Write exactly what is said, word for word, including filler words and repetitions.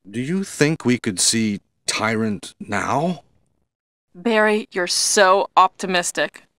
Do you think we could see Tyrant now? Barry, you're so optimistic.